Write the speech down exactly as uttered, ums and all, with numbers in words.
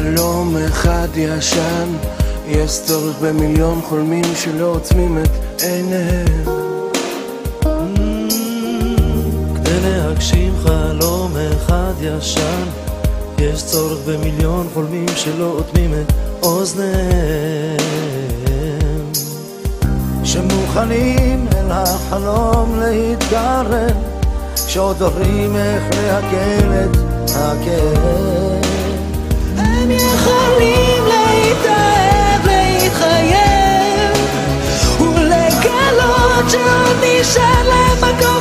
חלום אחד ישן, יש צורך במיליון חולמים שלא עוצמים את עיניהם. כדי להגשים חלום אחד ישן, יש צורך במיליון חולמים שלא אוטמים את אוזניהם, שמוכנים אל החלום להתקרב, שעוד דורים איך להקל את הכאב. הם יכולים להתאהב, להתחייב ולגלות שעוד נשאר להם מקום